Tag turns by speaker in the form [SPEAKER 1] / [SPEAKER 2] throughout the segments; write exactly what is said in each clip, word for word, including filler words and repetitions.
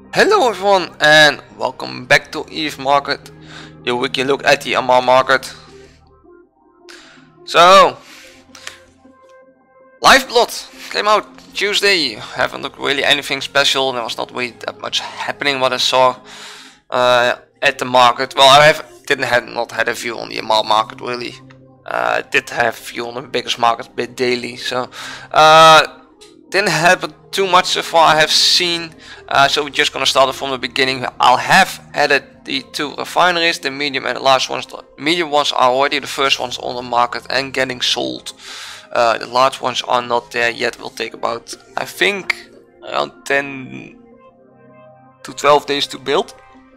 [SPEAKER 1] Hello everyone and welcome back to Eve Market, your weekly look at the M R market. So, Lifeblood came out Tuesday. Haven't looked really anything special. There was not really that much happening what I saw uh, at the market. Well, I have didn't have not had a view on the M R market really. Uh, did have a view on the biggest market bit daily. So, uh, didn't happen too much so far I have seen. Uh, so we're just gonna start it from the beginning. I'll have added the two refineries, the medium and the large ones. The medium ones are already the first ones on the market and getting sold. Uh, the large ones are not there yet. Will take about, I think, around ten to twelve days to build.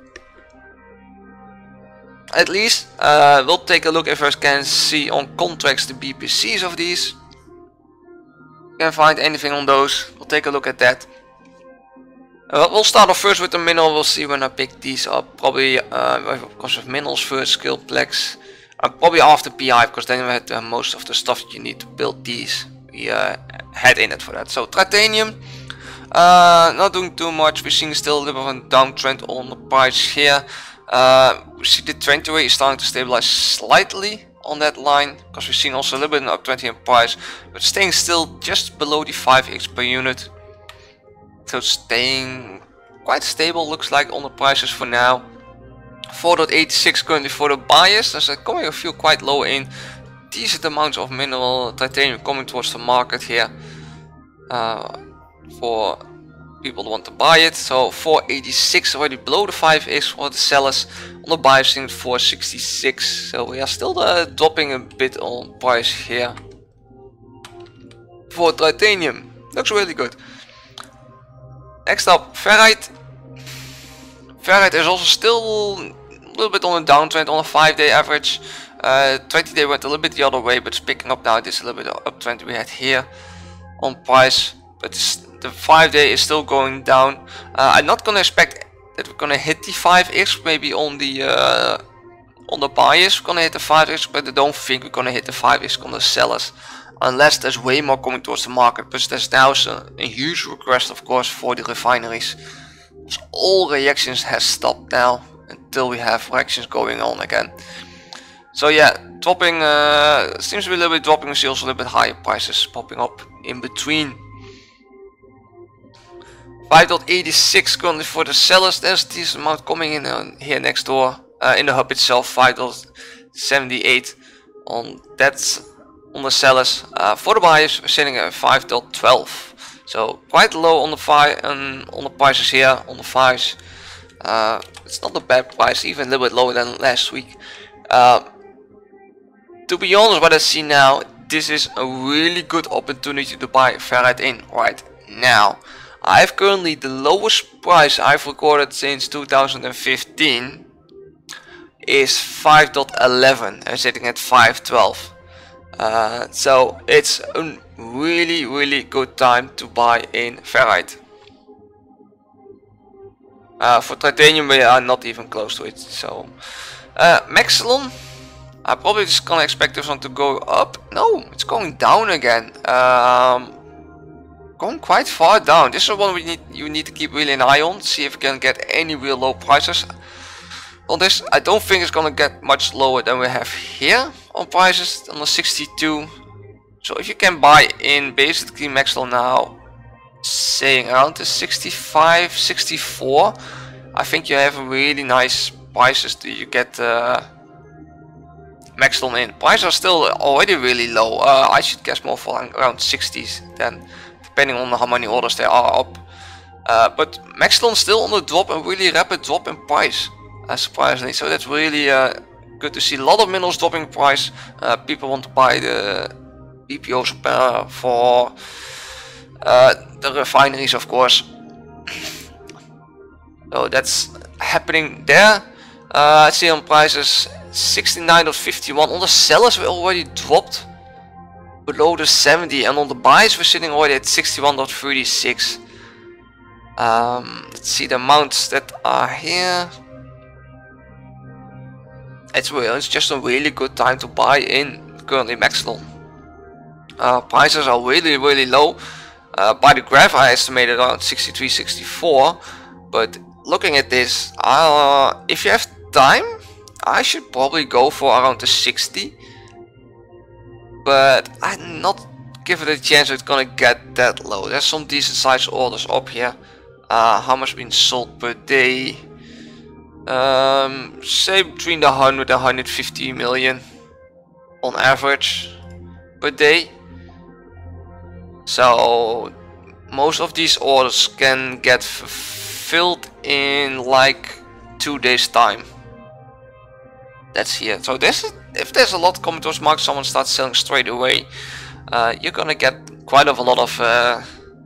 [SPEAKER 1] At least, uh, we'll take a look if I can see on contracts the B P Cs of these. Can find anything on those. We'll take a look at that. Uh, we'll start off first with the mineral. We'll see when I pick these up. Probably uh, because of minerals first, Skillplex. Uh, probably after P I, because then we had uh, most of the stuff you need to build these. We uh, had in it for that. So Tritanium, uh, not doing too much. We're seeing still a little bit of a downtrend on the price here. Uh, we see the twenty rate is starting to stabilize slightly on that line, because we've seen also a little bit of uptrend in price, but staying still just below the five X per unit. So staying quite stable looks like on the prices for now. four point eight six currently for the buyers. There's a coming a few quite low in decent amounts of mineral titanium coming towards the market here uh, for people who want to buy it. So four eighty-six already below the five X for the sellers. On the buyers thing four sixty-six. So we are still uh, dropping a bit on price here for titanium. Looks really good. Next up, ferrite. Ferrite is also still a little bit on a downtrend on a five day average. Uh, twenty day went a little bit the other way, but it's picking up now. This is a little bit of uptrend we had here on price, but the five day is still going down. Uh, I'm not gonna expect that we're gonna hit the five X. Maybe on the uh, on the buyers we're gonna hit the five X, but I don't think we're gonna hit the five X on the sellers, unless there's way more coming towards the market. But there's now a, a huge request, of course, for the refineries. So all reactions has stopped now until we have reactions going on again. So yeah, dropping uh, seems to be a little bit dropping. We see also a little bit higher prices popping up in between. five point eight six currently for the sellers. There's a decent amount coming in uh, here next door uh, in the hub itself. five point seven eight on that's on the sellers. Uh, for the buyers, we're sitting at five point one two. So quite low on the five and on the prices here on the fives. Uh, it's not a bad price, even a little bit lower than last week. Uh, to be honest, what I see now, this is a really good opportunity to buy ferrite in right now. I have currently the lowest price I've recorded since two thousand fifteen is five point one one. I'm sitting at five point one two. Uh, so it's a really really good time to buy in ferrite. Uh, for titanium we are not even close to it. So uh, Maxilon, I probably just gonna expect this one to go up. No, it's going down again. Um, going quite far down. This is one we need you need to keep really an eye on. See if we can get any real low prices on this. I don't think it's gonna get much lower than we have here on prices on the sixty-two. So if you can buy in basically Maxwell now, saying around the sixty-five, sixty-four, I think you have really nice prices. Do you get uh, Maxwell in? Prices are still already really low. Uh, I should guess more for around sixties then, depending on how many orders there are up. Uh, but Maxilon still on the drop, a really rapid drop in price, uh, surprisingly. So that's really uh, good to see. A lot of minerals dropping price. Uh, people want to buy the B P Os uh, for uh, the refineries, of course. So that's happening there. Uh, I see on prices sixty-nine fifty-one. On the sellers we already dropped below the seventy, and on the buys we're sitting already at sixty-one thirty-six. Um, let's see the amounts that are here. It's real. It's just a really good time to buy in currently Maxilon. Uh, prices are really really low. Uh, by the graph I estimated around sixty-three, sixty-four, But looking at this, uh, if you have time, I should probably go for around the sixty. But I'm not giving it a chance it's gonna get that low. There's some decent sized orders up here. Uh, how much been sold per day? Um, say between the one hundred and one hundred fifty million on average per day. So most of these orders can get fulfilled in like two days time. That's here. So this is, if there's a lot coming towards market, someone starts selling straight away, uh, you're gonna get quite of a lot of uh,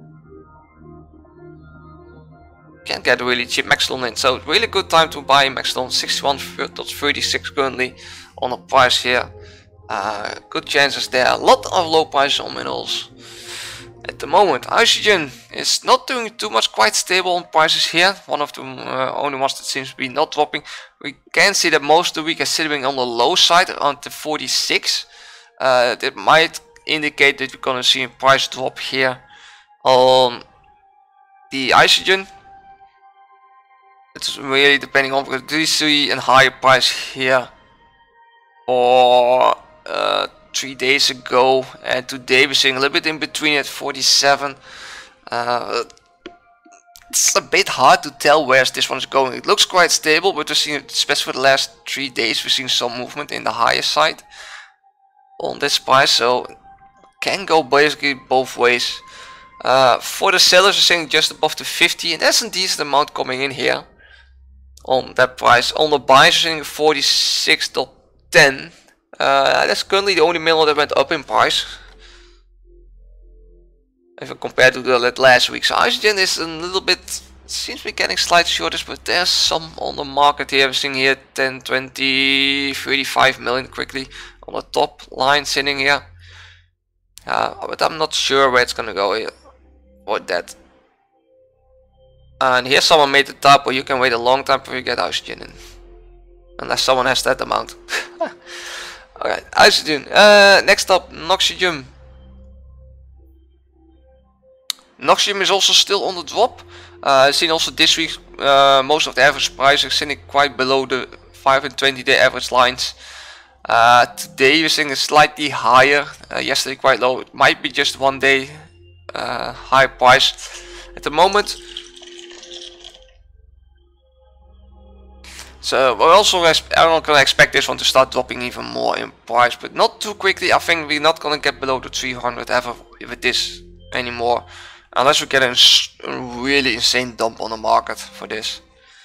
[SPEAKER 1] can get really cheap Maxlon in. So really good time to buy Maxlon. Sixty-one thirty-six currently on the price here. Uh, good chances there. A lot of low prices on minerals at the moment. Oxygen is not doing too much, quite stable on prices here. One of the uh, only ones that seems to be not dropping. We can see that most of the week is sitting on the low side around the forty-six. Uh, that might indicate that we're gonna see a price drop here on the oxygen. It's really depending on, because we see a higher price here for uh, three days ago, and today we're seeing a little bit in between at forty-seven. Uh, it's a bit hard to tell where this one is going. It looks quite stable, but we're seeing, especially for the last three days, we're seeing some movement in the higher side on this price, so can go basically both ways. Uh, for the sellers, we're seeing just above the fifty, and that's a decent amount coming in here on that price. On the buyers, we're seeing forty-six ten. Uh, that's currently the only mineral that went up in price if I compare to the last week. So oxygen is a little bit, seems to be getting slight shortage, but there's some on the market here. We're seeing here ten, twenty, thirty-five million quickly on the top line sitting here. Uh, but I'm not sure where it's gonna go here for that. And here someone made the typo. You can wait a long time before you get oxygen in, unless someone has that amount. Alright, oxygen. Uh, next up, Noxium. Noxium is also still on the drop. Uh, I've seen also this week uh, most of the average price is sitting quite below the five and twenty day average lines. Uh, today we're seeing a slightly higher. Uh, yesterday quite low. It might be just one day uh, high price at the moment. So we're also I'm not gonna expect this one to start dropping even more in price, but not too quickly. I think we're not gonna get below the three hundred ever with this anymore, unless we get a really insane dump on the market for this.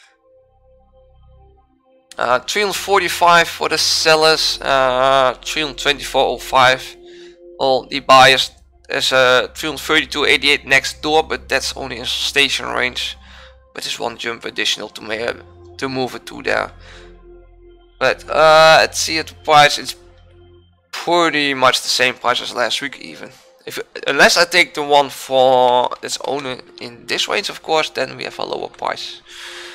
[SPEAKER 1] Uh, three forty-five for the sellers, uh, three twenty-four oh five. All the buyers, there's a three thirty-two eighty-eight next door, but that's only in station range. But there's one jump additional to make to move it to there. But uh, let's see at the price. It's pretty much the same price as last week, even. If unless I take the one for that's only in this range, of course, then we have a lower price.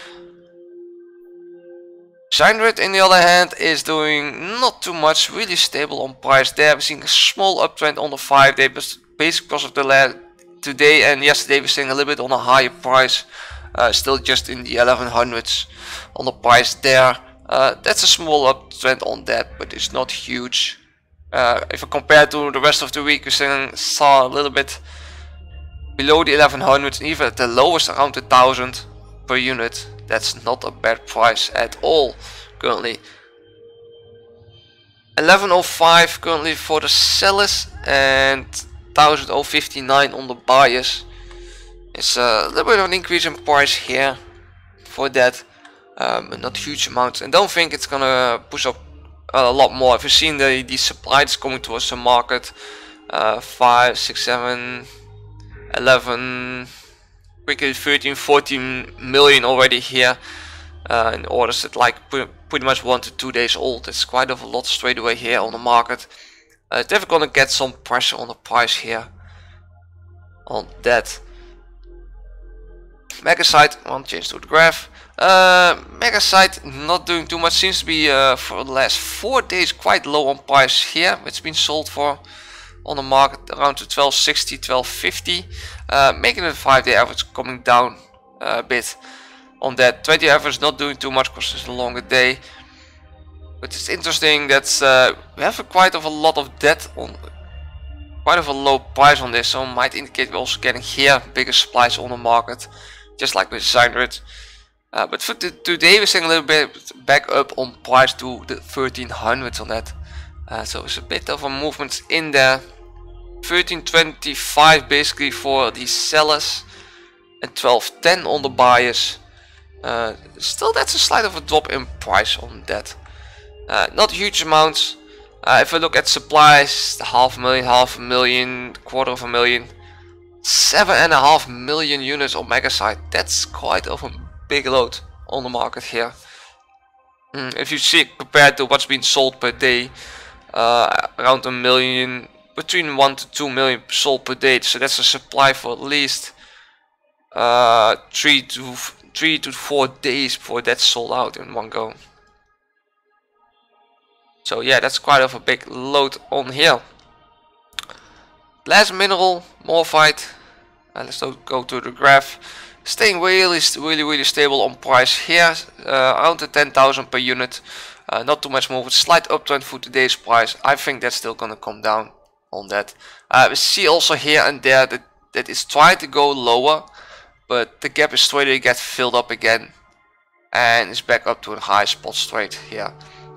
[SPEAKER 1] Cyanide, on the other hand, is doing not too much, really stable on price there. We're seeing a small uptrend on the five day, but basically because of the last today and yesterday we're seeing a little bit on a higher price. Uh, still just in the eleven hundreds on the price there. Uh, that's a small uptrend on that, but it's not huge. Uh, if I compare to the rest of the week, we saw a little bit below the eleven hundreds, and even at the lowest around a thousand per unit. That's not a bad price at all currently. eleven oh five currently for the sellers and one thousand fifty-nine on the buyers. It's a little bit of an increase in price here for that, um, but not huge amounts. And don't think it's gonna push up a lot more. If you've seen the, the supply that's coming towards the market, uh, five, six, seven, eleven, quickly thirteen, fourteen million already here uh, in orders that like pretty, pretty much one to two days old. It's quite a lot straight away here on the market. Uh, definitely gonna get some pressure on the price here on that. Megasite, I want to change to the graph. Uh, Megasite not doing too much, seems to be uh, for the last four days quite low on price here. It's been sold for on the market around to twelve sixty, twelve fifty, uh, making the five day average coming down uh, a bit. on that. twenty hours not doing too much because it's a longer day. But it's interesting that uh, we have a quite of a lot of debt on, quite of a low price on this, so it might indicate we're also getting here bigger supplies on the market, just like with Zynred. Uh, but for today we're seeing a little bit back up on price to the thirteen hundreds on that. Uh, so it's a bit of a movement in there. thirteen twenty-five basically for the sellers and twelve ten on the buyers. Uh, still, that's a slight of a drop in price on that. Uh, not huge amounts. Uh, if I look at supplies, half a million, half a million, quarter of a million, seven and a half million units on Megacite. That's quite of a big load on the market here. Mm, if you see it compared to what's been sold per day, uh, around a million, between one to two million sold per day. So that's a supply for at least uh, three to three to four days before that's sold out in one go. So yeah, that's quite of a big load on here. Glass mineral, Morphite. Uh, let's go to the graph. Staying really, really, really stable on price here, uh, around the ten thousand per unit. Uh, not too much movement. Slight uptrend for today's price. I think that's still gonna come down on that. Uh, we see also here and there that that is trying to go lower, but the gap is straight away get filled up again, and it's back up to a high spot straight here.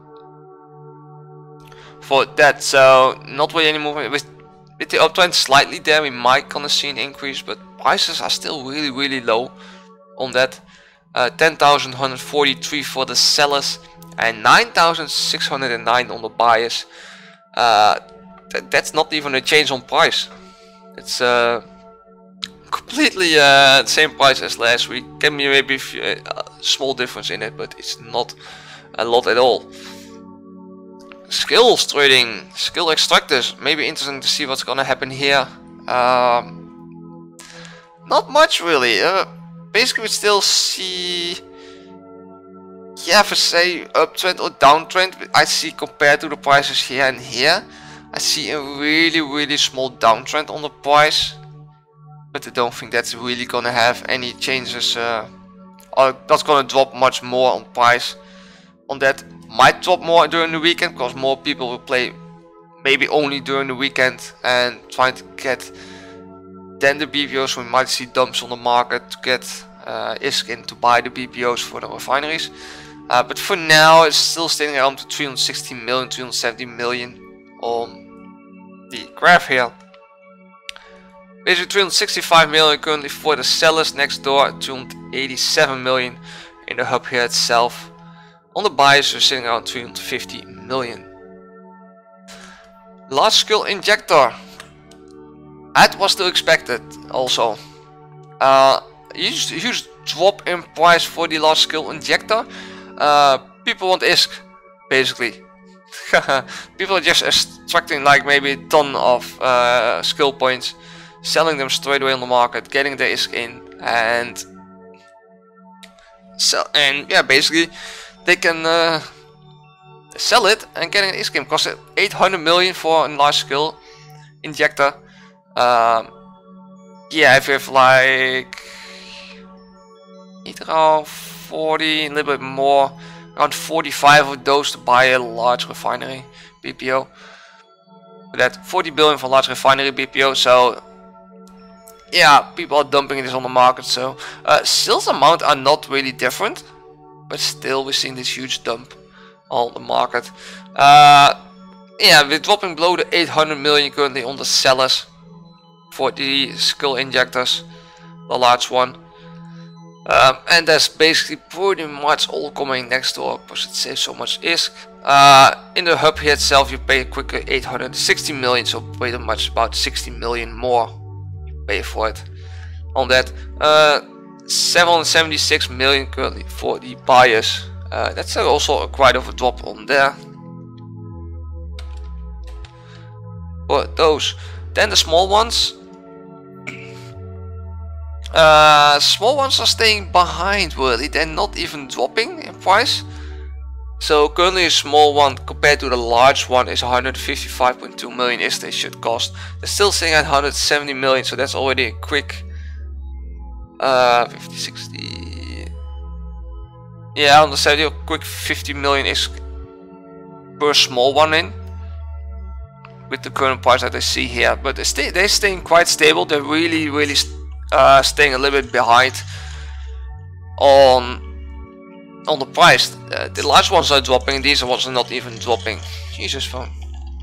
[SPEAKER 1] For that, so not really any movement. With, with the uptrend slightly there, we might gonna see an increase, but prices are still really, really low on that. Uh, ten thousand one hundred forty-three for the sellers and nine thousand six hundred nine on the buyers. Uh, th that's not even a change on price. It's uh, completely uh, the same price as last week. Can be maybe a small difference in it, but it's not a lot at all. Skills trading, skill extractors, maybe interesting to see what's gonna happen here. Um, not much really. Uh, basically, we still see, yeah, for say uptrend or downtrend. I see compared to the prices here and here, I see a really, really small downtrend on the price, but I don't think that's really gonna have any changes. Uh, or that's gonna drop much more on price on that. Might drop more during the weekend because more people will play maybe only during the weekend and trying to get then the B P Os. We might see dumps on the market to get uh, I S K in to buy the B P Os for the refineries. Uh, but for now it's still staying around to three hundred sixty million, three hundred seventy million on the graph here. Basically three hundred sixty-five million currently for the sellers next door, two hundred eighty-seven million in the hub here itself. On the buyers are sitting around three hundred fifty million. Large scale injector. That was to expected also. Uh, huge, huge drop in price for the large scale injector. Uh, people want I S K basically. People are just extracting like maybe a ton of uh, skill points, selling them straight away on the market, getting the I S K in, and sell. And yeah, basically they can uh, sell it and get an I S K. Cost eight hundred million for a large scale injector. Um, yeah, if you have like around forty, a little bit more, around forty-five of those to buy a large refinery B P O. That forty billion for large refinery B P O. So yeah, people are dumping this on the market. So uh, sales amount are not really different, but still we're seeing this huge dump on the market. Uh, yeah, we're dropping below the eight hundred million currently on the sellers for the skill injectors, the large one. Um, and that's basically pretty much all coming next door because it saves so much I S K. Uh, in the hub here itself you pay a quicker eight hundred sixty million, so pretty much about sixty million more you pay for it on that. Uh, seven hundred seventy-six million currently for the buyers. Uh, that's also a quite of a drop on there for those. Then the small ones. Uh, small ones are staying behind really, they're not even dropping in price. So currently a small one compared to the large one is one hundred fifty-five point two million is they should cost. They're still staying at one hundred seventy million, so that's already a quick uh, fifty, sixty, Yeah, on the seventy, a quick fifty million is per small one in, with the current price that I see here. But they stay, they're staying quite stable. They're really, really uh, staying a little bit behind on on the price. Uh, the large ones are dropping. These ones are not even dropping. Jesus, phone.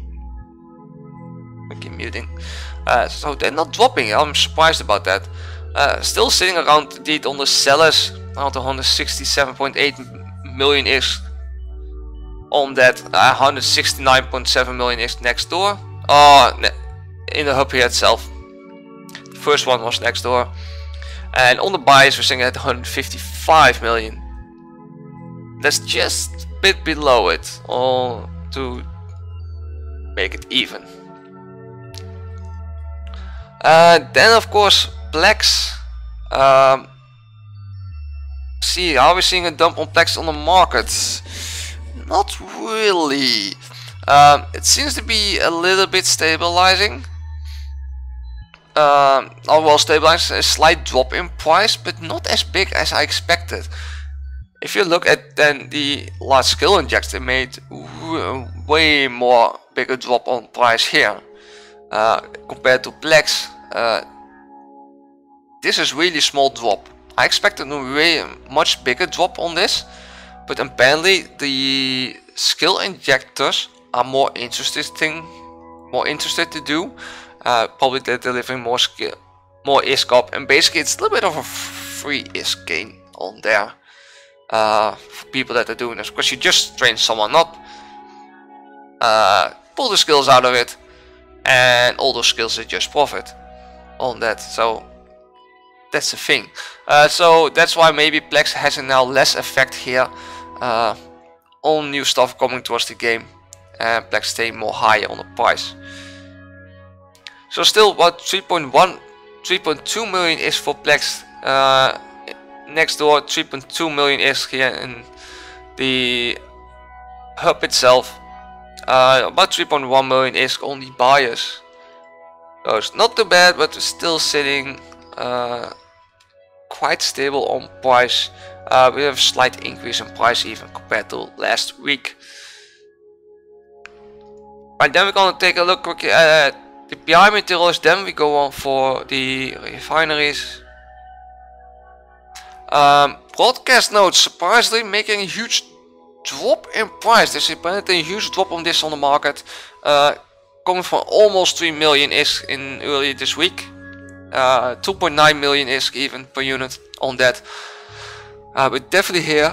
[SPEAKER 1] Okay, muting. Uh, so they're not dropping. I'm surprised about that. Uh, still sitting around indeed on the sellers, around one hundred sixty-seven point eight million is on that. uh, one hundred sixty-nine point seven million is next door. Oh, in the hub here itself. The first one was next door. And on the buys we're sitting at one hundred fifty-five million. That's just a bit below it, all to make it even. Uh, then of course Plex. Um, see, are we seeing a dump on Plex on the market? Not really. Um, it seems to be a little bit stabilizing. Um, oh well, stabilizing, a slight drop in price, but not as big as I expected. If you look at then the large scale injects, they made way more bigger drop on price here uh, compared to Plex. Uh, this is really small drop. I expected a way much bigger drop on this, but apparently the skill injectors are more interesting, more interested to do. Uh, probably they're delivering more skill, more I S K up, and basically it's a little bit of a free I S K gain on there uh, for people that are doing this, because you just train someone up, uh, pull the skills out of it, and all those skills are just profit on that. So that's the thing. Uh, so that's why maybe Plex has now less effect here uh, on new stuff coming towards the game, and Plex staying more higher on the price. So still about three point one, three point two million is for Plex. Uh, next door three point two million is here in the hub itself. Uh, about three point one million is on the buyers. So it's not too bad, but it's still sitting uh, quite stable on price. Uh, we have a slight increase in price even compared to last week. Right, then we're gonna take a look quickly at the P I materials. Then we go on for the refineries. Um, broadcast nodes surprisingly making a huge drop in price. There's apparently a huge drop on this on the market, uh, coming from almost three million I S K in earlier this week. Uh, two point nine million I S K even per unit on that. Uh, but definitely here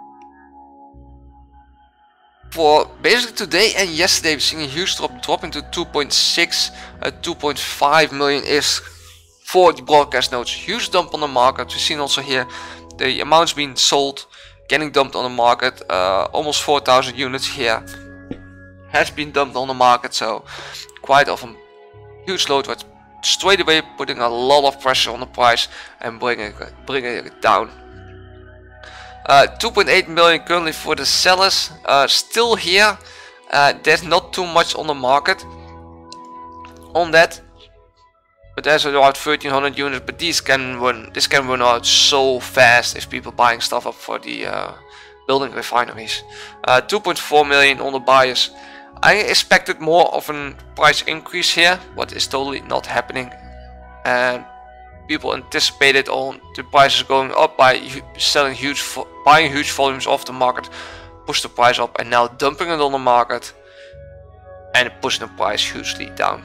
[SPEAKER 1] for basically today and yesterday, we're seeing a huge drop, dropping to two point six, uh, two point five million I S K for the broadcast nodes. Huge dump on the market. We've seen also here the amounts being sold, getting dumped on the market. Uh, almost four thousand units here has been dumped on the market. So quite often huge load, but straight away putting a lot of pressure on the price and bringing it, bringing it down. Uh, two point eight million currently for the sellers, uh, still here. Uh, there's not too much on the market on that, but there's about thirteen hundred units. But these can run, this can run out so fast if people buying stuff up for the uh, building refineries. Uh, two point four million on the buyers. I expected more of a price increase here, but it's totally not happening. And people anticipated on the prices going up by selling huge, buying huge volumes off the market, push the price up, and now dumping it on the market and pushing the price hugely down.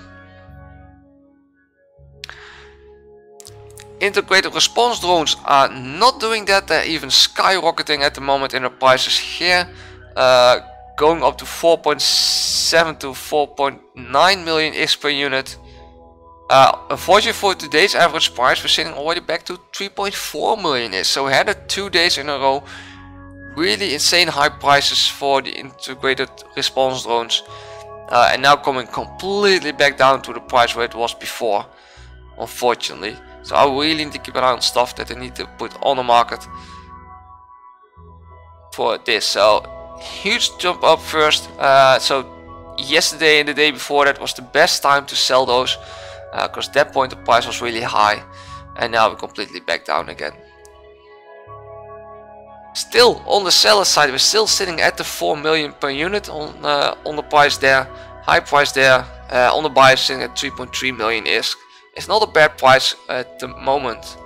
[SPEAKER 1] Integrated response drones are not doing that. They're even skyrocketing at the moment in the prices here, uh, going up to four point seven to four point nine million I S K per unit. Uh, unfortunately for today's average price, we're sitting already back to three point four million I S K. So we had it two days in a row, really insane high prices for the integrated response drones, uh, and now coming completely back down to the price where it was before, unfortunately. So I really need to keep an eye on stuff that I need to put on the market for this. So huge jump up first. Uh, so yesterday and the day before that was the best time to sell those, because uh, at that point the price was really high, and now we're completely back down again. Still on the seller side, we're still sitting at the four million per unit on uh, on the price there, high price there. Uh, on the buyer sitting at three point three million I S K. It's not a bad price at the moment.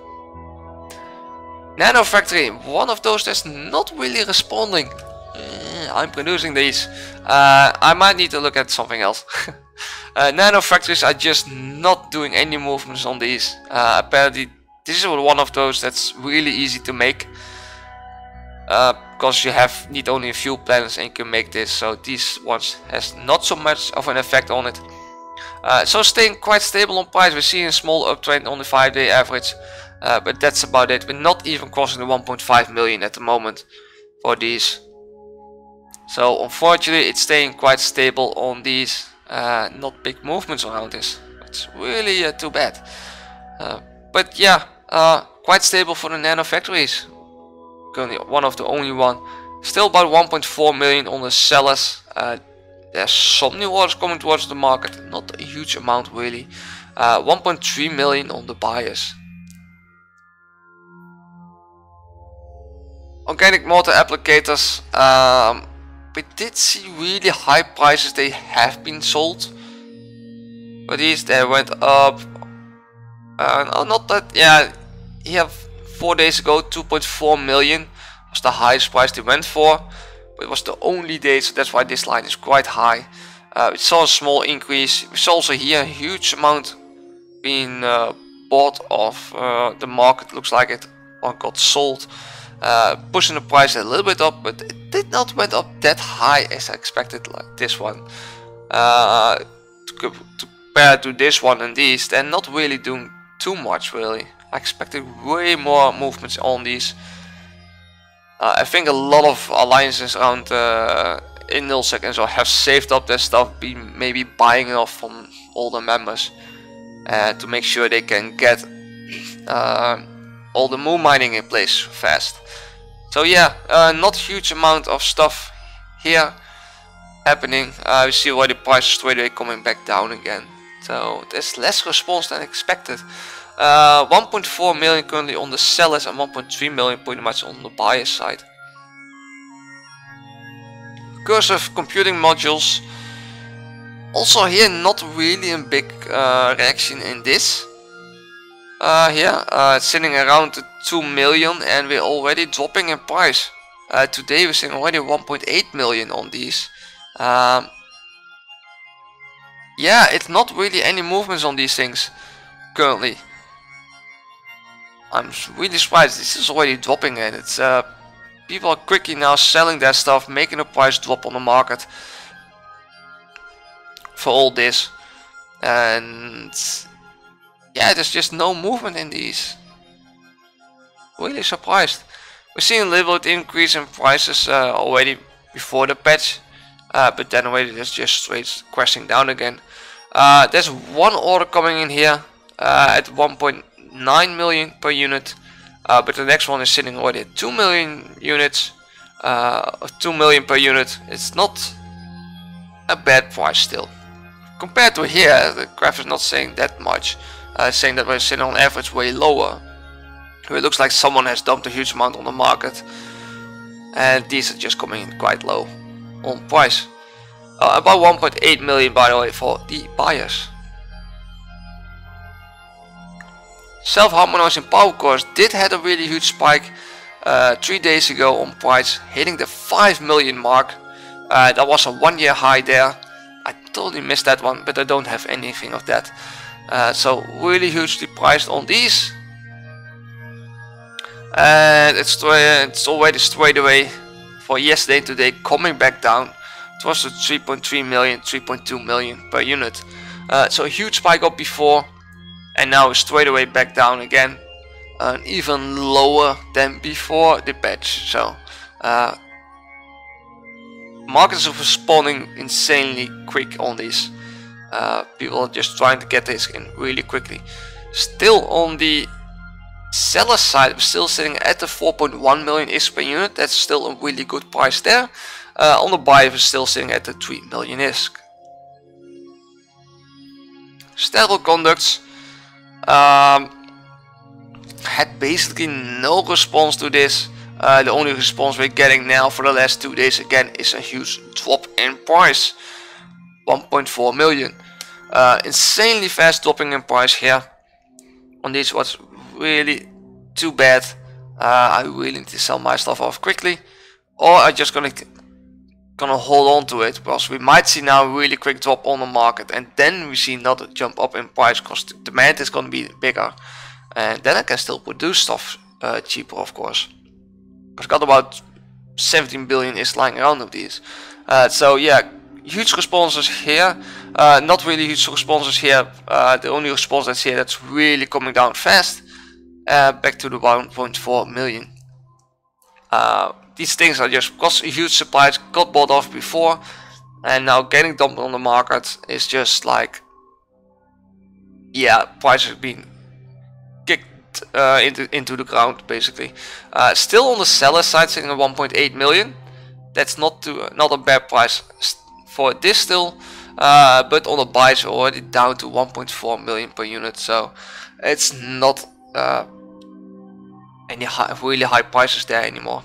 [SPEAKER 1] Nano Factory, one of those that's not really responding. Uh, I'm producing these. Uh, I might need to look at something else. uh, Nano Factories are just not doing any movements on these. Uh, apparently, this is one of those that's really easy to make. Uh, because you have need only a few planets and you can make this, so these ones has not so much of an effect on it. Uh, so staying quite stable on price. We're seeing a small uptrend on the five day average, uh, but that's about it. We're not even crossing the one point five million at the moment for these. So unfortunately it's staying quite stable on these, uh, not big movements around this. It's really uh, too bad. Uh, but yeah, uh, quite stable for the Nano Factories. Currently one of the only one. Still about one point four million on the sellers. Uh, there's some new orders coming towards the market, not a huge amount really. Uh, one point three million on the buyers. Organic mortar applicators. Um, we did see really high prices. They have been sold. But these they went up. Uh, no, not that. Yeah, here four days ago, two point four million was the highest price they went for. But it was the only day, so that's why this line is quite high. Uh, we saw a small increase. We saw also here a huge amount being uh, bought off uh, the market. Looks like it or got sold, uh, pushing the price a little bit up, but it did not went up that high as I expected. Like this one, uh, to, to compare to this one and these, they're not really doing too much really. I expected way more movements on these. Uh, I think a lot of alliances around uh, in nullsec and so have saved up their stuff, be maybe buying it off from all the members uh, to make sure they can get uh, all the moon mining in place fast. So yeah, uh, not huge amount of stuff here happening. Uh, we see already prices straight away coming back down again. So there's less response than expected. Uh, one point four million currently on the sellers and one point three million pretty much on the buyer side. Cursive computing modules. Also here not really a big uh, reaction in this. Uh, here uh, it's sitting around the two million and we're already dropping in price. Uh, today we're seeing already one point eight million on these. Um, yeah, it's not really any movements on these things currently. I'm really surprised. This is already dropping and it's uh, people are quickly now selling their stuff, making the price drop on the market for all this. And yeah, there's just no movement in these. Really surprised. We're seeing a little bit increase in prices uh, already before the patch, uh, but then already it's just straight crashing down again. Uh, there's one order coming in here uh, at one point nine million per unit, uh, but the next one is sitting already at two million units, uh, two million per unit. It's not a bad price still. Compared to here, the graph is not saying that much. Uh, it's saying that we're sitting on average way lower. It looks like someone has dumped a huge amount on the market, and these are just coming in quite low on price. Uh, about one point eight million by the way for the buyers. Self-harmonizing power cores did had a really huge spike uh, three days ago on price, hitting the five million mark. Uh, that was a one year high there. I totally missed that one, but I don't have anything of that. Uh, so really hugely priced on these. And it's, it's already straight away for yesterday and today coming back down. It was a three point three million, three point two million per unit. Uh, so a huge spike up before. And now it's straight away back down again, uh, even lower than before the patch. So uh, markets are responding insanely quick on these. Uh, people are just trying to get this in really quickly. Still on the seller side, we're still sitting at the four point one million I S K per unit. That's still a really good price there. Uh, on the buyer, we're still sitting at the three million I S K. Sterile conducts. Um, had basically no response to this. Uh, the only response we're getting now for the last two days again is a huge drop in price, one point four million. Uh, insanely fast dropping in price here on this. Was really too bad. uh, I really need to sell my stuff off quickly, or I'm just gonna gonna hold on to it, because we might see now a really quick drop on the market, and then we see another jump up in price because the demand is gonna be bigger, and then I can still produce stuff uh, cheaper, of course. I've got about seventeen billion is lying around of these. Uh, so yeah, huge responses here. Uh, not really huge responses here. Uh, the only response that's here that's really coming down fast. Uh, back to the one point four million. Uh, these things are just because huge supplies got bought off before, and now getting dumped on the market is just like, yeah, prices have been kicked uh, into into the ground basically. Uh, still on the seller side, sitting at one point eight million. That's not too not a bad price for this still, uh, but on the buys we're already down to one point four million per unit. So it's not uh, any high, really high prices there anymore.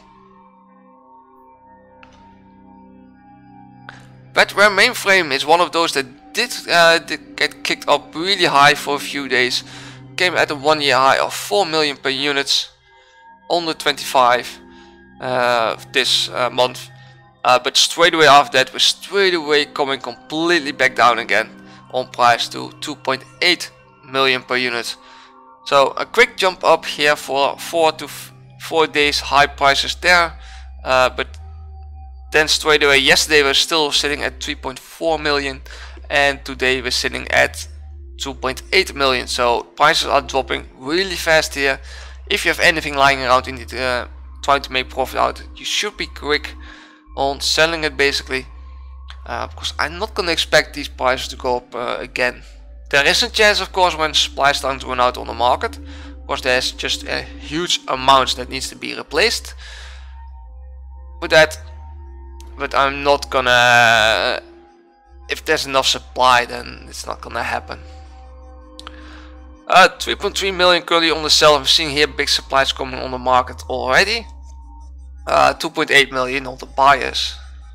[SPEAKER 1] Bedware mainframe is one of those that did, uh, did get kicked up really high for a few days. Came at a one year high of four million per unit on the twenty-fifth uh, this uh, month. Uh, but straight away after that, we're straight away coming completely back down again on price to two point eight million per unit. So a quick jump up here for four to f four days high prices there, uh, but then straight away yesterday we're still sitting at three point four million, and today we're sitting at two point eight million. So prices are dropping really fast here. If you have anything lying around you need uh, trying to make profit out, you should be quick on selling it basically, uh, because I'm not gonna expect these prices to go up uh, again. There is a chance, of course, when supply starts to run out on the market, because there's just a huge amount that needs to be replaced with that. But I'm not gonna, if there's enough supply, then it's not gonna happen. Uh, three point three million currently on the sell. I'm seeing here big supplies coming on the market already. Uh, two point eight million on the buyers.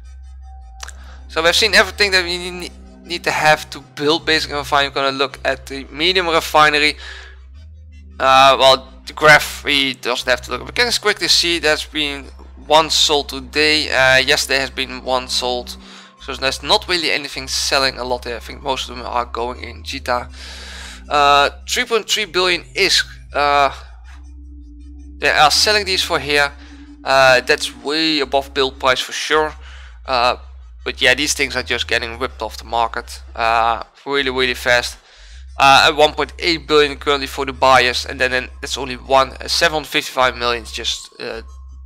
[SPEAKER 1] So we've seen everything that we need, need to have to build basically a refinery. We're gonna look at the medium refinery. Uh, well, the graph we doesn't have to look. We can quickly see there's been one sold today. Uh, yesterday has been one sold. So there's not really anything selling a lot there. I think most of them are going in Jita. Uh, three point three billion is uh, they are selling these for here. Uh, that's way above build price for sure. Uh, but yeah, these things are just getting whipped off the market uh, really really fast. Uh, at one point eight billion currently for the buyers, and then, then it's only one uh, seven hundred fifty-five million just uh,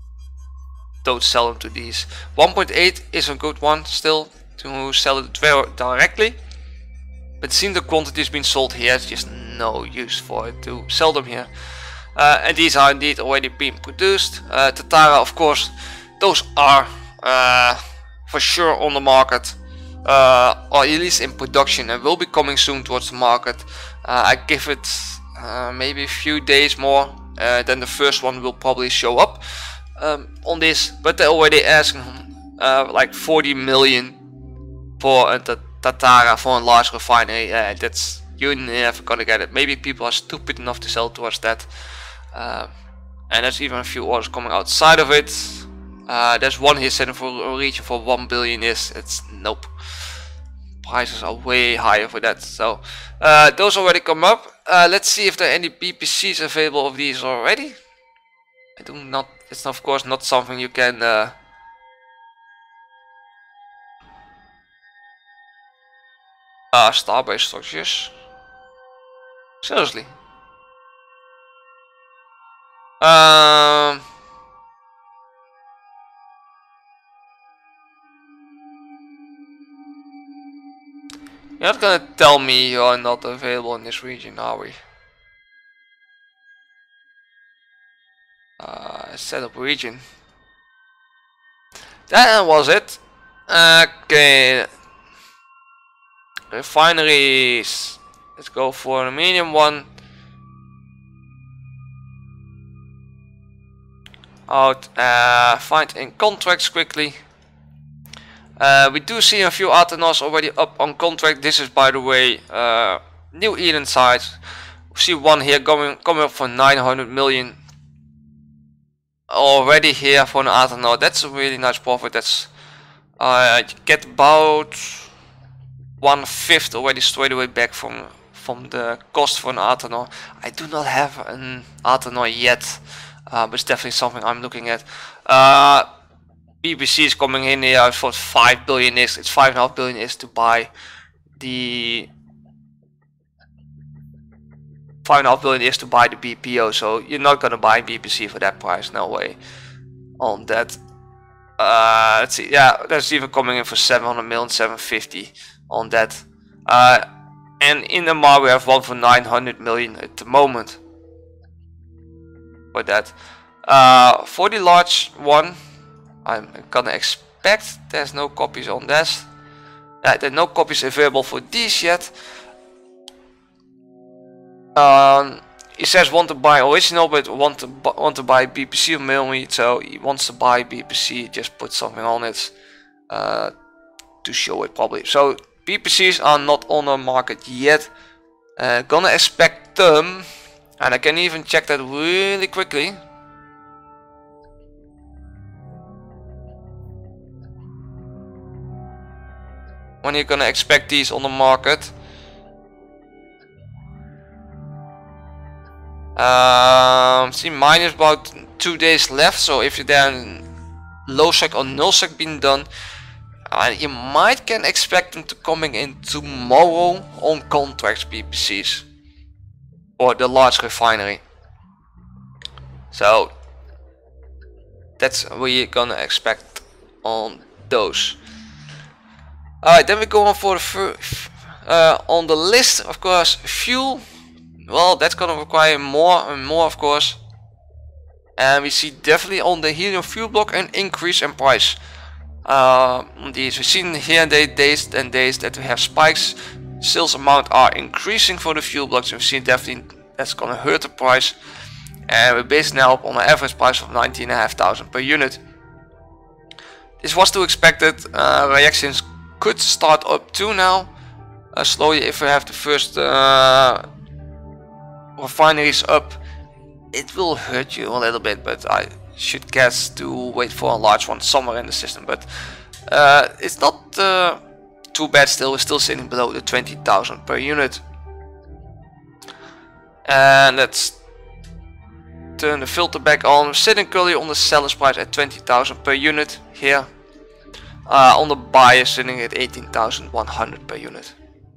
[SPEAKER 1] don't sell them to these. one point eight is a good one still to sell it directly, but seeing the quantities being sold here, it's just no use for it to sell them here. Uh, and these are indeed already being produced. uh, Tatara, of course, those are uh, for sure on the market, uh, or at least in production, and will be coming soon towards the market. uh, I give it uh, maybe a few days more, uh, then the first one will probably show up um, on this, but they're already asking uh, like forty million for a Tatara for a large refinery. Uh, that's, you're never gonna get it. Maybe people are stupid enough to sell towards that. Uh, and there's even a few orders coming outside of it. Uh, there's one here setting for a region for one billion. Is it's nope. Prices are way higher for that. So uh, those already come up. Uh, let's see if there are any B P Cs available of these already. I do not. It's of course not something you can. Uh, uh Starbase structures. Seriously. Um, you're not gonna tell me you're not available in this region, are we? Uh, set up region. That was it. Okay. Refineries. Let's go for a medium one. out, uh, find in contracts quickly. Uh, we do see a few Athanos already up on contract. This is, by the way, uh, New Eden side. We see one here going coming up for nine hundred million already here for an Athanos. That's a really nice profit. That's uh, you get about one fifth already straight away back from from the cost for an Athanos. I do not have an Athanos yet, uh, but it's definitely something I'm looking at. Uh, B P C is coming in here. I thought five billion is. It's five and a half billion is to buy the five and a half billion is to buy the B P O. So you're not gonna buy B P C for that price. No way. On that. Uh, let's see. Yeah, that's even coming in for seven hundred million, seven fifty on that. Uh, and in the mar we have one for nine hundred million at the moment. For that. Uh, for the large one, I'm gonna expect there's no copies on this. Uh, there are no copies available for these yet. Um, he says want to buy original, but want to want to buy B P C or Milme. So he wants to buy B P C. Just put something on it uh, to show it probably. So B P Cs are not on the market yet. Uh, gonna expect them, and I can even check that really quickly. When you're gonna expect these on the market. Um, see, mine is about two days left, so if you're then low sec or null sec being done, uh, you might can expect them to coming in tomorrow on contracts B P Cs or the large refinery. So that's what you're gonna expect on those. Alright, then we go on for the first, uh, on the list, of course, fuel. Well, that's gonna require more and more, of course. And we see definitely on the helium fuel block an increase in price. Uh, these we've seen here and there days and days that we have spikes. Sales amount are increasing for the fuel blocks. We've seen definitely that's gonna hurt the price. And we're based now on an average price of nineteen thousand five hundred per unit. This was to expected. Uh, reactions could start up too now, uh, slowly if we have the first uh, refineries up. It will hurt you a little bit, but I should guess to wait for a large one somewhere in the system. But uh, it's not uh, too bad still. We're still sitting below the twenty thousand per unit. And let's turn the filter back on. We're sitting currently on the seller's price at twenty thousand per unit here. Uh, on the buyer sitting at eighteen thousand one hundred per unit.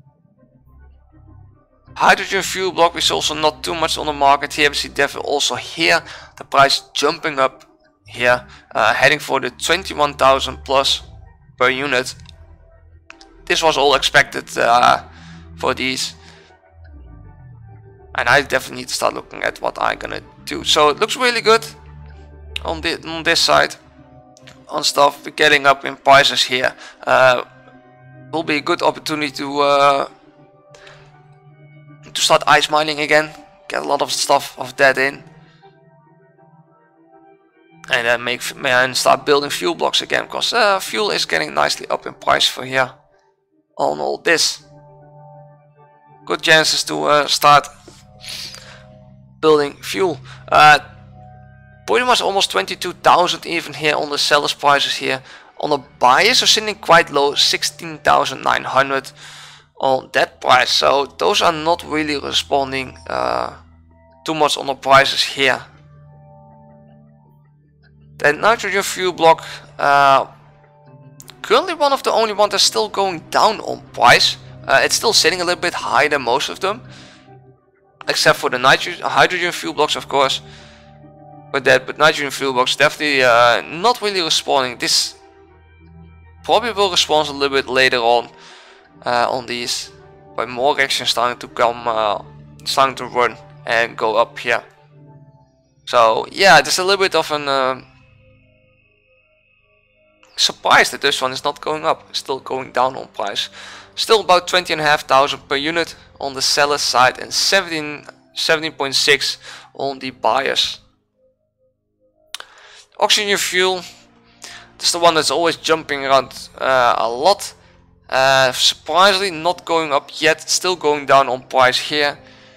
[SPEAKER 1] Hydrogen fuel block is also not too much on the market here. We see definitely also here the price jumping up here, uh, heading for the twenty-one thousand plus per unit. This was all expected uh, for these, and I definitely need to start looking at what I'm gonna do. So it looks really good on the on this side. On stuff, we're getting up in prices here. Uh, will be a good opportunity to uh, to start ice mining again. Get a lot of stuff of that in, and then make and start building fuel blocks again. Because uh, fuel is getting nicely up in price for here. On all this, good chances to uh, start building fuel. Uh, Pretty much almost twenty-two thousand even here on the sellers prices here. On the buyers are sitting quite low, sixteen thousand nine hundred on that price. So those are not really responding uh, too much on the prices here. The nitrogen fuel block, uh, currently one of the only ones that's still going down on price. Uh, it's still sitting a little bit higher than most of them, except for the nitrogen hydrogen fuel blocks, of course. But that, but nitrogen fuel blocks definitely uh, not really responding. This probably will respond a little bit later on uh, on these, by more reactions starting to come, uh, starting to run and go up here. So yeah, there's a little bit of an uh, surprise that this one is not going up, it's still going down on price. Still about twenty and a half thousand per unit on the seller side and seventeen point six on the buyers. Oxygen fuel, that's the one that's always jumping around uh, a lot. Uh, surprisingly not going up yet, still going down on price here.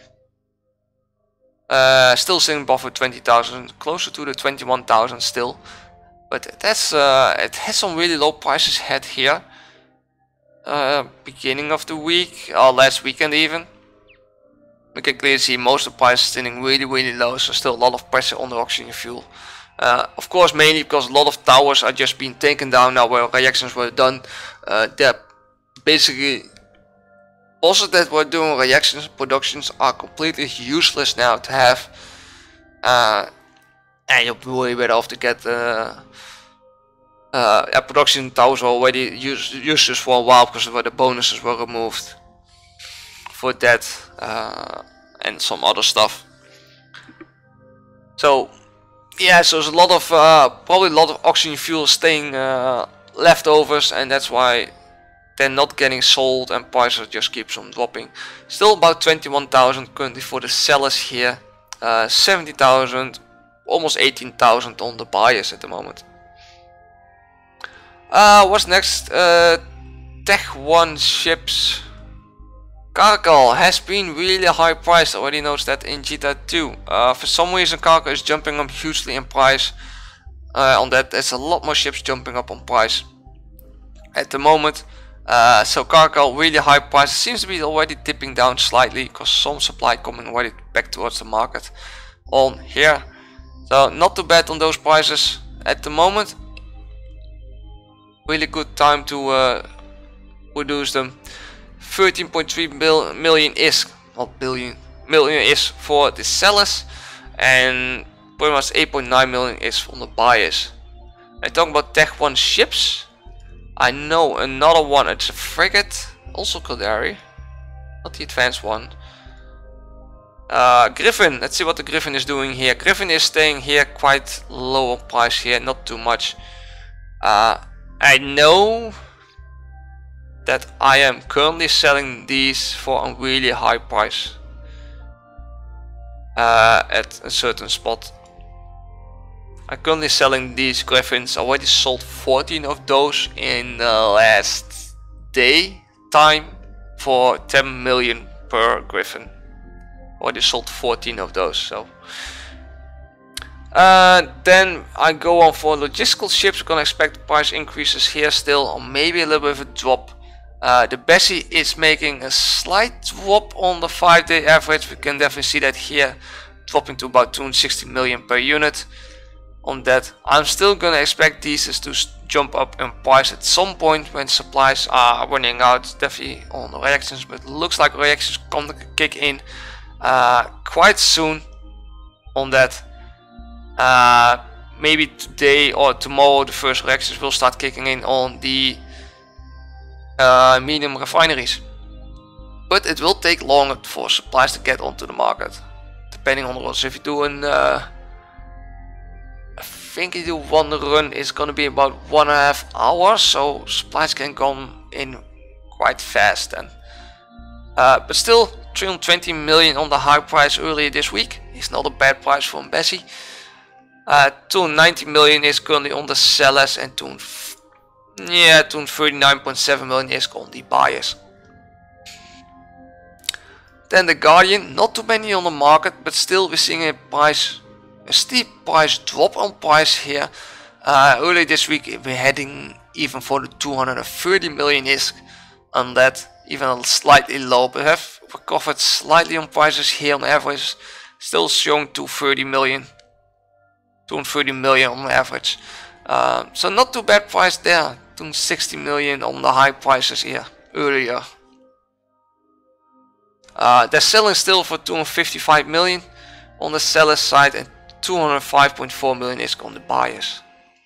[SPEAKER 1] Uh, still sitting above twenty thousand, closer to the twenty-one thousand still. But that's uh, it has some really low prices had here. Uh, beginning of the week, or last weekend even. We can clearly see most of the prices sitting really really low, so still a lot of pressure on the oxygen fuel. Uh, of course mainly because a lot of towers are just being taken down now where reactions were done. Uh, they're basically also that we're doing reactions productions are completely useless now to have. Uh, and you're way better off to get uh, uh, yeah, production towers were already use, useless for a while because where the bonuses were removed for that uh, and some other stuff. So yeah, so there's a lot of uh, probably a lot of oxygen fuel staying uh, leftovers, and that's why they're not getting sold and prices just keeps on dropping. Still about twenty-one thousand currently for the sellers here, uh, seventy thousand, almost eighteen thousand on the buyers at the moment. Uh, what's next? Uh, Tech one ships. Cargo has been really high priced. I already noticed that in G T A two. Uh, for some reason Cargo is jumping up hugely in price. Uh, on that there's a lot more ships jumping up on price at the moment. Uh, so Cargo really high price, seems to be already dipping down slightly because some supply coming already back towards the market on here. So not too bad on those prices at the moment. Really good time to uh, reduce them. thirteen point three million is, not billion, million is for the sellers, and pretty much eight point nine million is from the buyers. And talking about Tech one ships, I know another one, it's a frigate, also Caldari, not the advanced one. Uh, Griffin, let's see what the Griffin is doing here. Griffin is staying here quite low on price here, not too much. Uh, I know that I am currently selling these for a really high price uh, at a certain spot. I'm currently selling these Griffins. I already sold fourteen of those in the last day time for ten million per Griffin. Already sold fourteen of those. So uh, then I go on for logistical ships. Gonna expect price increases here still, or maybe a little bit of a drop. Uh, the Bessie is making a slight drop on the five day average. We can definitely see that here, dropping to about two hundred sixty million per unit. On that, I'm still gonna expect these to jump up in price at some point when supplies are running out, definitely on the reactions, but it looks like reactions come to kick in uh, quite soon on that. Uh, maybe today or tomorrow the first reactions will start kicking in on the Uh, medium refineries, but it will take longer for supplies to get onto the market, depending on the runs. If you do an, uh, I think you do one run, it's gonna be about one and a half hours, so supplies can come in quite fast then. Uh, but still, three hundred twenty million on the high price earlier this week is not a bad price for Bessie. Uh, two hundred ninety million is currently on the sellers, and two hundred Yeah, two hundred thirty-nine point seven million is on the buyers. Then the Guardian, not too many on the market, but still we're seeing a price, a steep price drop on price here. Uh, earlier this week we're heading even for the two hundred thirty million is on that, even slightly low, but have recovered slightly on prices here on average, still showing two hundred thirty million, two hundred thirty million on average. Uh, so not too bad price there. two hundred sixty million on the high prices here earlier. Uh, they're selling still for two hundred fifty-five million on the seller's side, and two hundred five point four million is on the buyers.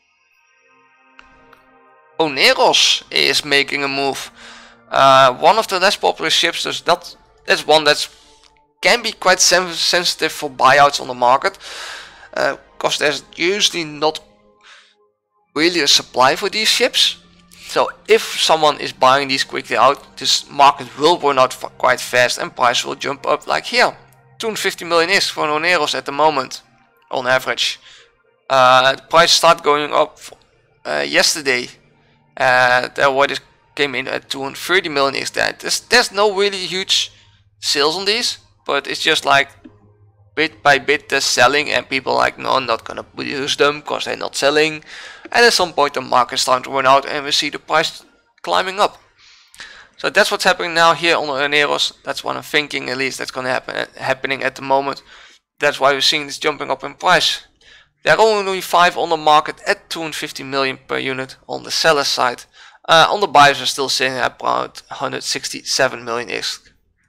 [SPEAKER 1] Oneros is making a move. Uh, one of the less popular ships, so that, that's one that can be quite sen sensitive for buyouts on the market, uh, because there's usually not really a supply for these ships. So if someone is buying these quickly out, this market will run out quite fast and price will jump up like here. two hundred fifty million is for an Oneros at the moment on average. Uh, the price started going up uh, yesterday. Uh, that what it came in at two hundred thirty million is that there's, there's no really huge sales on these, but it's just like bit by bit they're selling, and people are like, no, I'm not gonna use them because they're not selling. And at some point the market's starting to run out and we see the price climbing up. So that's what's happening now here on the Eneros. That's what I'm thinking, at least that's gonna happen happening at the moment. That's why we're seeing this jumping up in price. There are only five on the market at two hundred fifty million per unit on the seller side. Uh, on the buyers are still sitting at about one hundred sixty-seven million ish.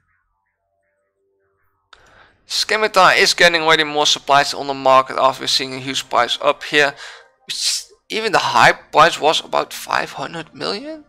[SPEAKER 1] Scimitar is getting already more supplies on the market after we're seeing a huge price up here. Even the high price was about five hundred million.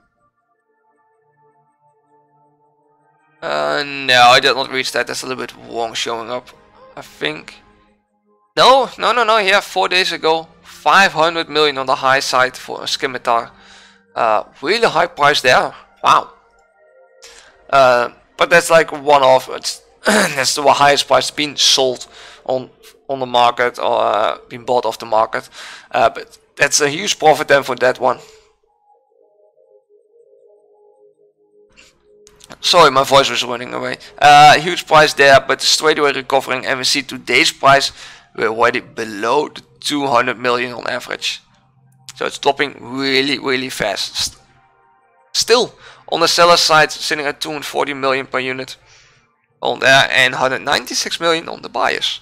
[SPEAKER 1] Uh, no, I did not reach that. That's a little bit wrong showing up, I think. No, no, no, no. Here, four days ago, five hundred million on the high side for a Scimitar. Uh, really high price there. Wow. Uh, but that's like one off. It's that's the highest price being sold on on the market or uh, being bought off the market. Uh, but that's a huge profit then for that one. Sorry, my voice was running away. Uh, huge price there, but straight away recovering, and we see today's price we're already below the two hundred million on average. So it's dropping really, really fast. Still, on the seller side, sitting at two hundred forty million per unit on there, and one hundred ninety-six million on the buyers.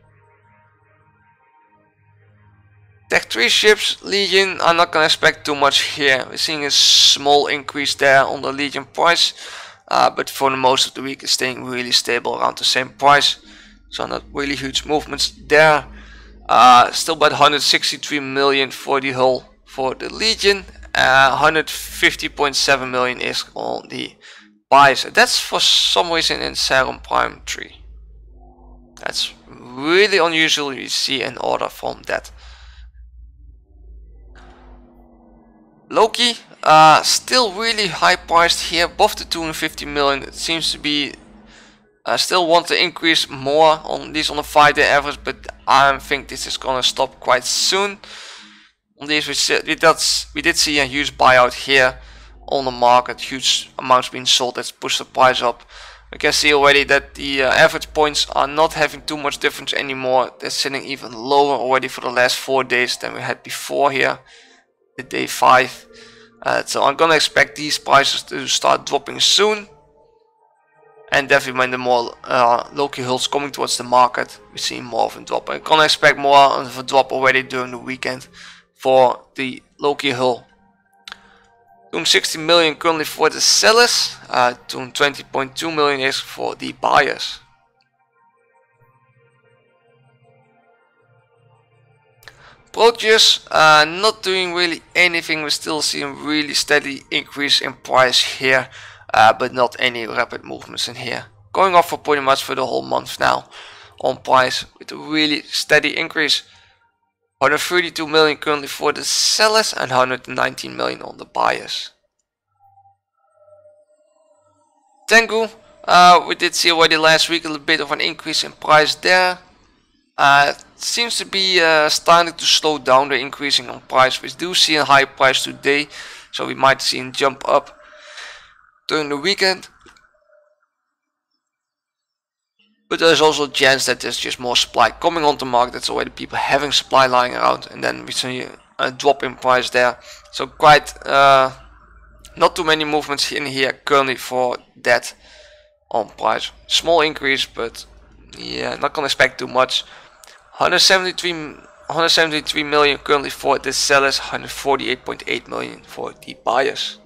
[SPEAKER 1] Tech three ships, Legion, I'm not gonna expect too much here. We're seeing a small increase there on the Legion price. Uh, but for the most of the week it's staying really stable around the same price, so not really huge movements there. Uh, still about one hundred sixty-three million for the hull for the Legion, uh, one hundred fifty point seven million is on the buys. That's for some reason in Sarum Prime three. That's really unusual. You see an order from that. Loki, uh, still really high priced here, above the two hundred fifty million. It seems to be uh, still want to increase more on these on the five day average, but I think this is gonna stop quite soon. On these we, see, we, did, we did see a huge buyout here on the market, huge amounts being sold. That's pushed the price up. We can see already that the uh, average points are not having too much difference anymore. They're sitting even lower already for the last four days than we had before here. The day five, uh, so I'm gonna expect these prices to start dropping soon, and definitely when the more uh, Loki hulls coming towards the market, we see more of a drop. I'm gonna expect more of a drop already during the weekend for the Loki hull. two hundred sixty million currently for the sellers, uh, two hundred twenty point two million is for the buyers. Proteus, uh, not doing really anything. We're still seeing really steady increase in price here, uh, but not any rapid movements in here. Going off for pretty much for the whole month now on price with a really steady increase. one hundred thirty-two million currently for the sellers and one hundred nineteen million on the buyers. Tengu, uh, we did see already last week a little bit of an increase in price there. Uh, seems to be uh, starting to slow down the increasing on price. We do see a high price today, so we might see a jump up during the weekend. But there's also a chance that there's just more supply coming onto the market. That's already people having supply lying around, and then we see a drop in price there. So quite uh, not too many movements in here currently for that on price. Small increase, but yeah, not gonna expect too much. one hundred seventy-three million currently for the sellers, one hundred forty-eight point eight million for the buyers.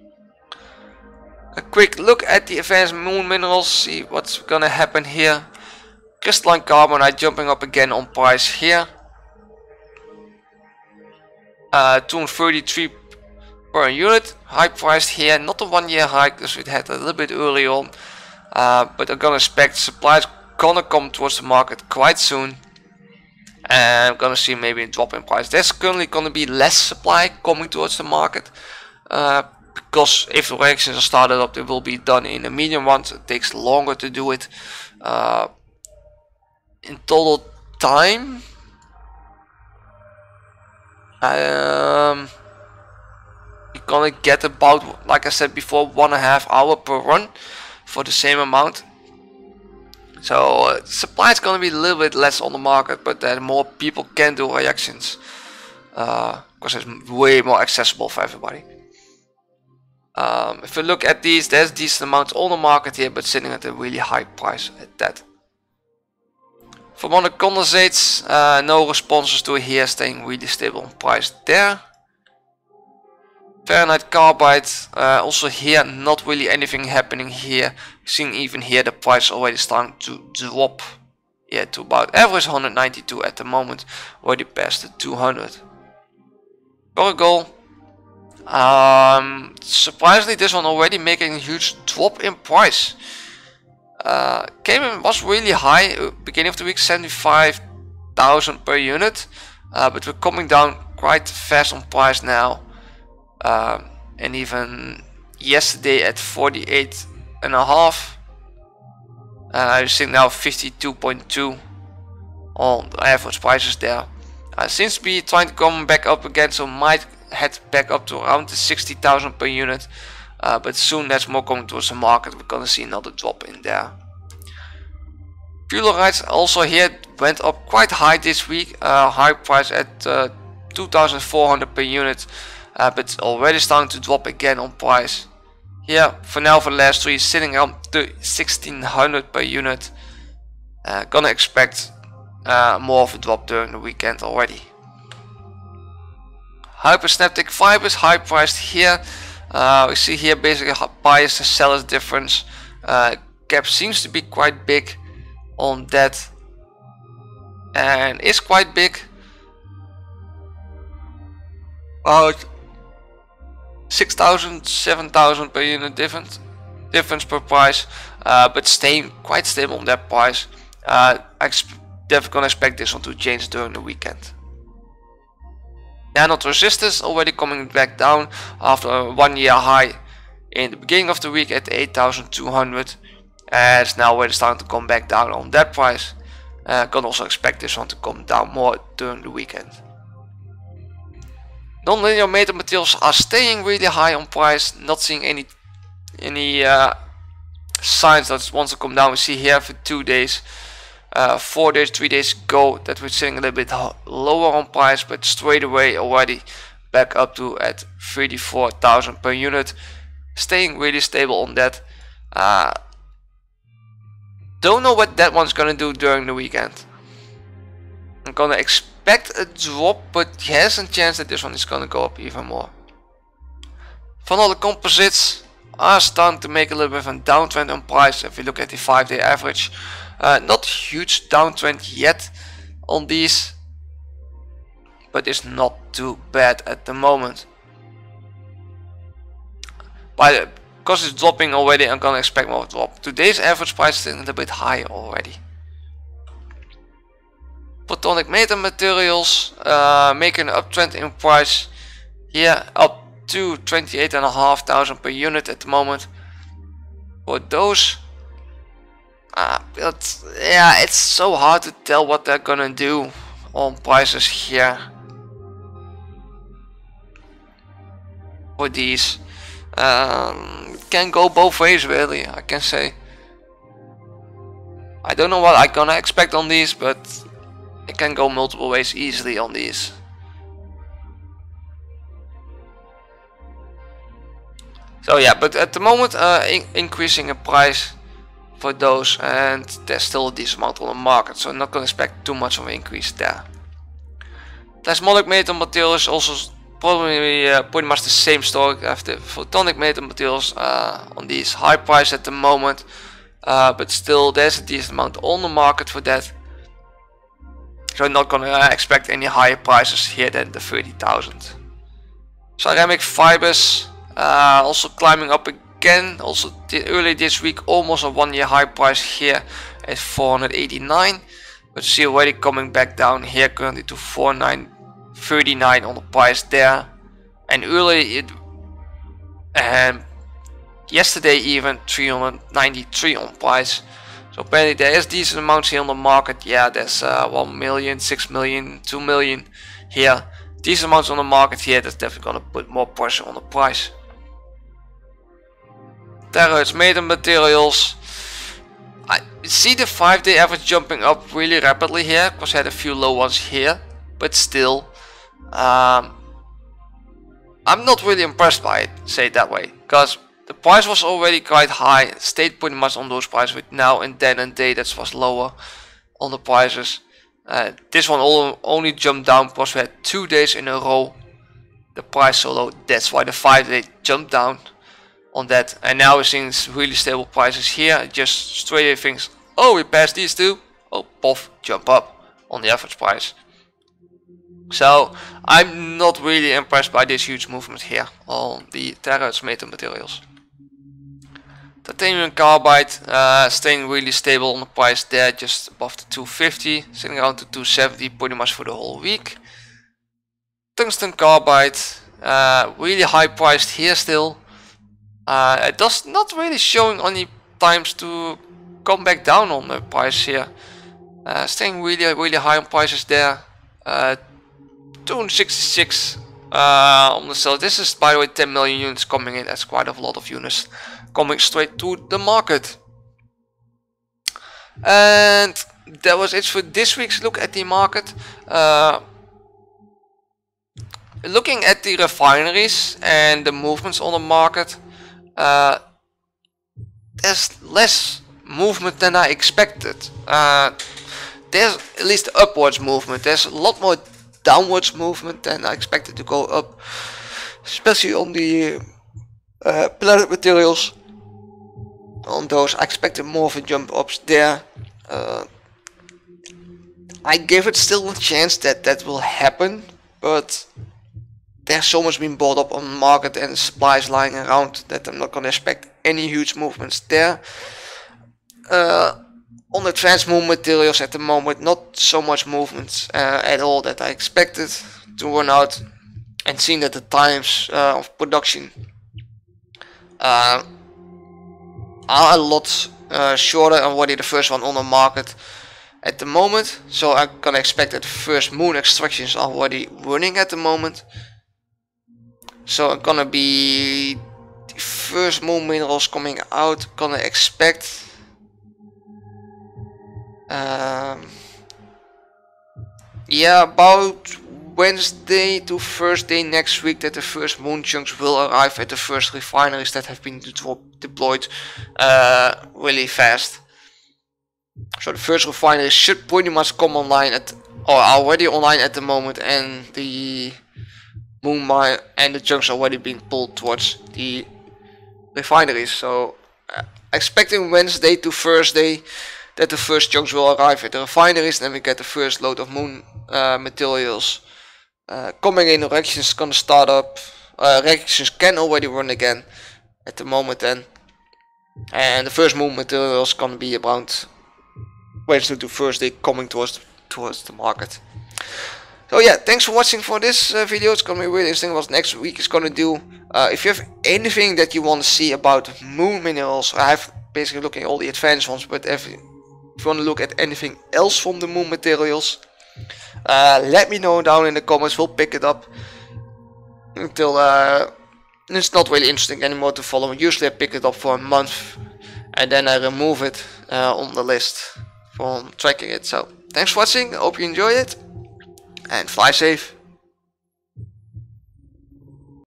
[SPEAKER 1] A quick look at the advanced moon minerals, see what's gonna happen here. Crystalline carbonite jumping up again on price here. Uh, two hundred thirty-three per unit, high priced here, not a one year hike, because we had a little bit early on. Uh, but I'm gonna expect supplies gonna come towards the market quite soon. And I'm gonna see maybe a drop in price. There's currently gonna be less supply coming towards the market. Uh, because if the reactions are started up, they will be done in a medium one, so it takes longer to do it. Uh, in total time, Um, you're gonna get about, like I said before, one and a half hour per run for the same amount. So uh, supply is gonna be a little bit less on the market, but then more people can do reactions uh, because it's way more accessible for everybody. Um, if you look at these, there's decent amounts on the market here, but sitting at a really high price at that. For monocondensates, uh, no responses to here, staying really stable in price there. Fahrenheit carbide, uh, also here not really anything happening here. Seeing even here the price already starting to drop, yeah, to about average one hundred ninety-two at the moment, already past the two hundred. Corrugol, um, surprisingly this one already making a huge drop in price. Uh, came in, was really high uh, beginning of the week, seventy-five thousand per unit, uh, but we're coming down quite fast on price now. Um, and even yesterday at forty-eight and a half, uh, I think now fifty-two point two on the average prices there. Uh, seems to be trying to come back up again, so might head back up to around the sixty thousand per unit. Uh, but soon that's more coming towards the market. We're gonna see another drop in there. Fullerenes also here went up quite high this week. Uh, high price at uh, two thousand four hundred per unit. Uh, but it's already starting to drop again on price. Here for now for the last three sitting around sixteen hundred per unit. Uh, gonna expect uh, more of a drop during the weekend already. Hypersynaptic fibers, high priced here. Uh, we see here basically buyers and sellers difference. Uh, gap seems to be quite big on that, and is quite big. About six thousand, seven thousand per unit difference, difference per price, uh, but staying quite stable on that price. Uh, I definitely gonna expect this one to change during the weekend. Nanode resistors already coming back down after a one year high in the beginning of the week at eight thousand two hundred, and it's now already starting to come back down on that price. Uh, can also expect this one to come down more during the weekend. Non-linear metal materials are staying really high on price, not seeing any any uh, signs that it wants to come down. We see here for two days, uh, four days, three days ago that we're sitting a little bit lower on price, but straight away already back up to at thirty-four thousand per unit, staying really stable on that. Uh, don't know what that one's gonna do during the weekend. I'm gonna expect a drop, but there's a chance that this one is gonna go up even more. Van all the composites are starting to make a little bit of a downtrend on price. If you look at the five day average, uh, not huge downtrend yet on these, but it's not too bad at the moment. But because it's dropping already, I'm gonna expect more drop. Today's average price is a little bit high already. Photonic metal materials uh, making an uptrend in price here, up to twenty-eight and a half thousand per unit at the moment. For those, uh, but yeah, it's so hard to tell what they're gonna do on prices here for these. Um, can go both ways really, I can say. I don't know what I'm gonna expect on these, but it can go multiple ways easily on these. So yeah, but at the moment uh, in increasing in price for those, and there's still a decent amount on the market, so I'm not gonna expect too much of an increase there. Plasmonic metal materials also probably uh, pretty much the same story. After photonic metal materials uh, on these high price at the moment, uh, but still there's a decent amount on the market for that. So I'm not gonna uh, expect any higher prices here than the thirty thousand. Ceramic fibers uh, also climbing up again. Also early this week, almost a one year high price here at four hundred eighty-nine. But see already coming back down here currently to four nine thirty-nine on the price there. And early it and yesterday even three hundred ninety-three on price. So apparently there is decent amounts here on the market. Yeah, there's uh, one million, six million, two million here. decent amounts on the market here. That's definitely gonna put more pressure on the price. Terahertz Metal Materials. I see the five day average jumping up really rapidly here, because I had a few low ones here, but still, um, I'm not really impressed by it, say it that way, because the price was already quite high, stayed pretty much on those prices, with now and then and day that was lower on the prices. Uh, this one all, only jumped down because we had two days in a row the price so low. That's why the five day jumped down on that, and now we're seeing really stable prices here. Just straight away things, oh, we passed these two, oh, puff, jump up on the average price. So I'm not really impressed by this huge movement here on the Terahertz Metal Materials. Titanium carbide uh, staying really stable on the price there, just above the two fifty, sitting around to two seventy pretty much for the whole week. Tungsten carbide uh, really high priced here still. Uh, it does not really showing any times to come back down on the price here. Uh, staying really really high on prices there. Uh, two hundred sixty-six uh, on the sell. This is, by the way, ten million units coming in. That's quite a lot of units coming straight to the market. And that was it for this week's look at the market. Uh, looking at the refineries and the movements on the market, uh, there's less movement than I expected. Uh, there's at least upwards movement. There's a lot more downwards movement than I expected to go up, especially on the uh, planet materials. On those I expected more of a jump ups there. uh, I give it still a chance that that will happen, but there's so much being bought up on the market and supplies lying around that I'm not gonna expect any huge movements there. Uh, on the transmove materials at the moment, not so much movements uh, at all that I expected to run out, and seeing that the times uh, of production uh, are a lot uh, shorter. I'm already the first one on the market at the moment, so I'm gonna expect that the first moon extractions are already running at the moment. So I'm gonna be the first moon minerals coming out. Gonna expect um, yeah, about Wednesday to Thursday next week that the first moon chunks will arrive at the first refineries that have been de deployed uh, really fast. So the first refineries should pretty much come online at, or are already online at the moment, and the moon mine and the chunks are already being pulled towards the refineries. So uh, expecting Wednesday to Thursday that the first chunks will arrive at the refineries, then we get the first load of moon uh, materials uh, coming in. Reactions is gonna start up. Uh, reactions can already run again at the moment then, and the first moon materials gonna be around Wednesday to Thursday coming towards towards the market. So yeah, thanks for watching for this uh, video. It's gonna be really interesting what next week is gonna do. Uh, if you have anything that you want to see about moon minerals, I have basically looking at all the advanced ones, but if, if you want to look at anything else from the moon materials, uh, let me know down in the comments. We'll pick it up until uh, it's not really interesting anymore to follow. Usually I pick it up for a month and then I remove it uh, on the list from tracking it. So thanks for watching, I hope you enjoy it, and fly safe.